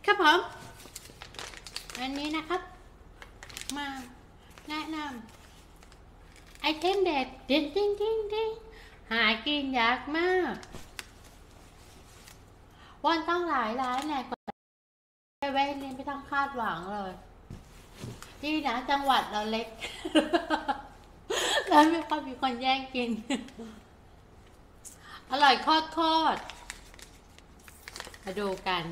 ครับผมอันนี้นะครับมาแนะนำไอเทมเด็ดจริงหากินยากมากวันต้องหลายร้านเนี่ยกว่าจะเว้นนี่ไม่ต้องคาดหวังเลยที่นะจังหวัดเราเล็กแล้วไม่ค่อยมีคนแย่งกินอร่อยโคตรมาดูกัน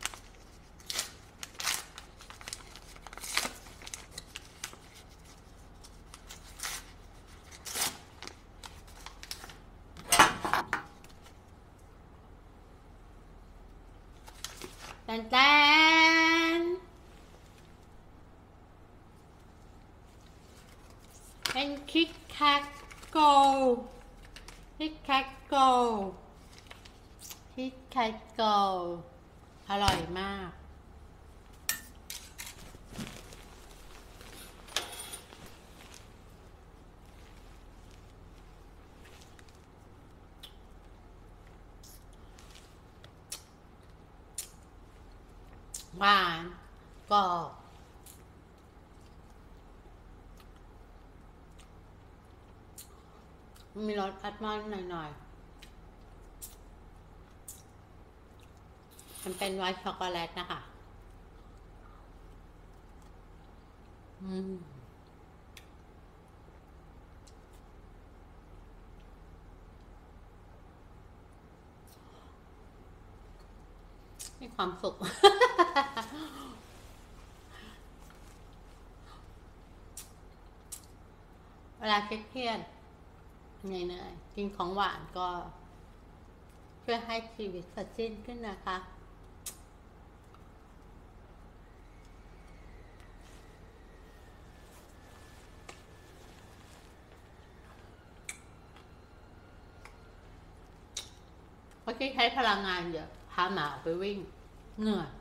แตนเป็นคิกแคทโกคิกแคทโกคิกแคทโกอร่อยมากหวานกรอบมีรสอัลมอนด์หน่อยๆมันเป็นไวท์ช็อกโกแลตนะคะมีความสุข เวลาเครียดเหนื่อยๆกินของหวานก็ช่วยให้ชีวิตสดชื่นขึ้นนะคะเมื่อกี้ใช้พลังงานเยอะพาหมาออกไปวิ่งเหนื่อย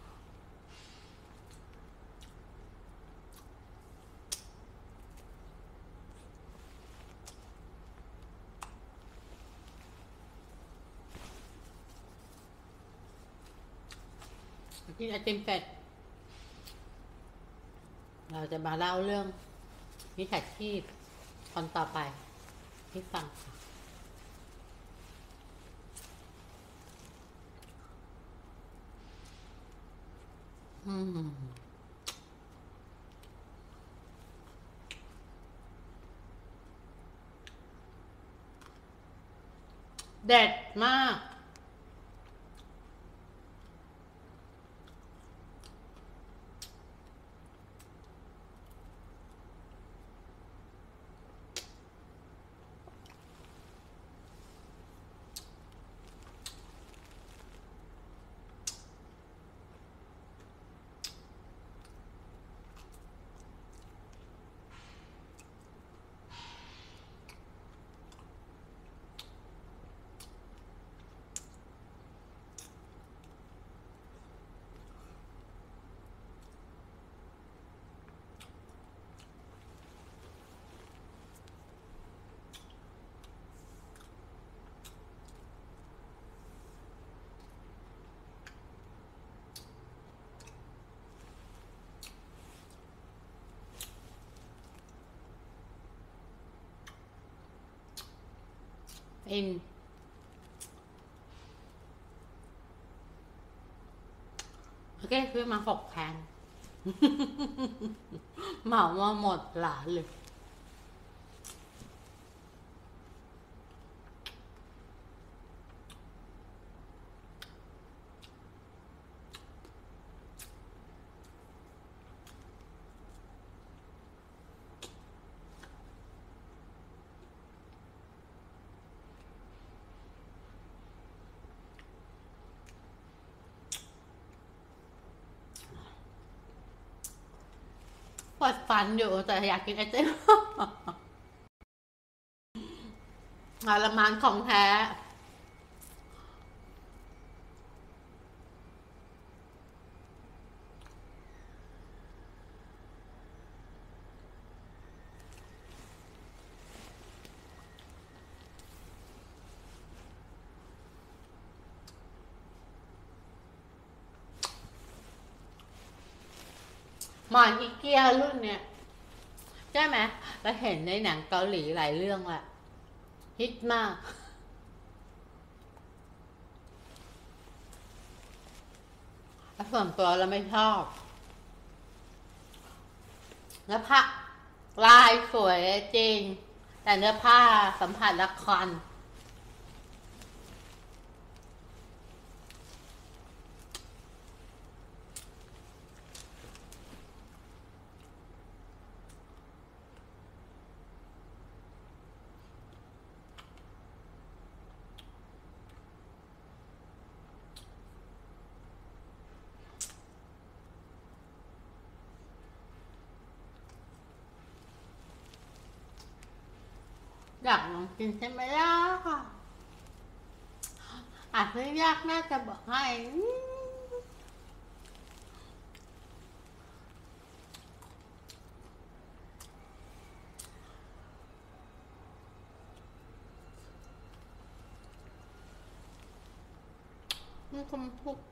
กินไอติมเป็ดเราจะมาเล่าเรื่องมิจฉาชีพคนต่อไปให้ฟังค่ะเด็ดมากอินโอเคซื้อมา6 แผ่นเหมามาหมดหลานเลยปวดฟันอยู่แต่อยากกินไอติมงานละมานของแท้หมอนอีเกียรุ่นเนี้ยใช่ไหมเราเห็นในหนังเกาหลีหลายเรื่องแหละฮิตมากส่วนตัวเราไม่ชอบเนื้อผ้าลายสวยจริงแต่เนื้อผ้าสัมผัสละครอยากลองกินใช่ไหมล่ะค่ะอาจจะยากน่าจะบอกให้มีคนพูด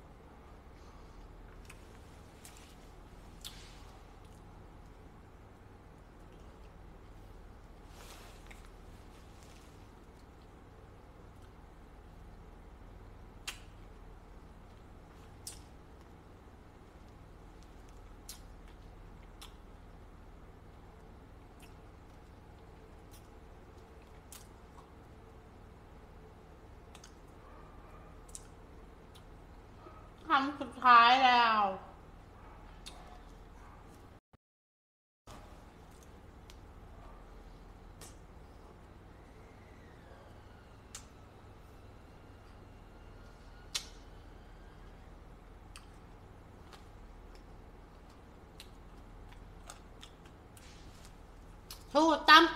คำสุดท้ายแล้วสู้ตาม